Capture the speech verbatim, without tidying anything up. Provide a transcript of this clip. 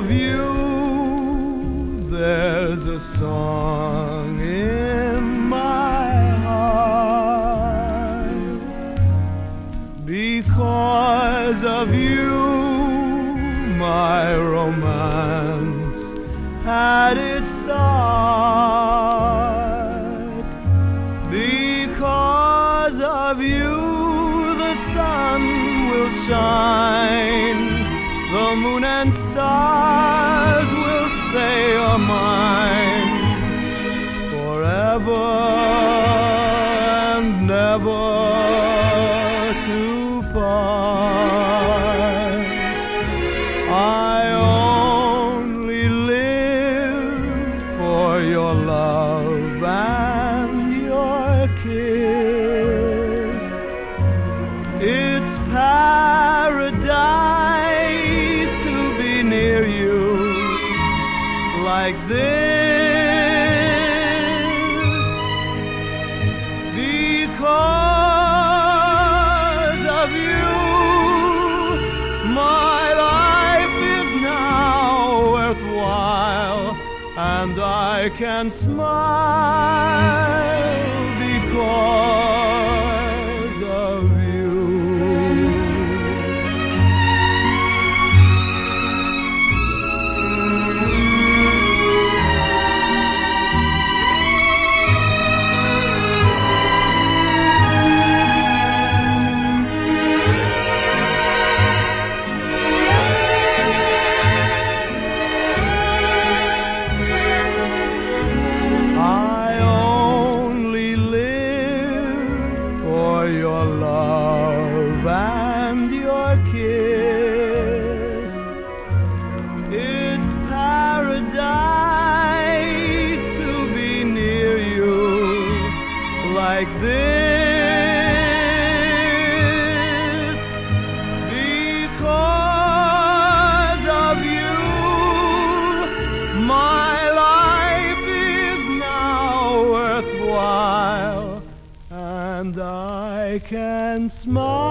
of you, there's a song in my heart. Because of you, my romance had its start. Because of you, the sun will shine, the moon and stars will say you're mine, forever and never to part. I only live for your love and your kiss. It's paradise to be near you like this. Because of you, my life is now worthwhile, and I can smile because of you. Your love and your kiss. It's paradise to be near you like this. Because of you, my life is now worthwhile, and I can smile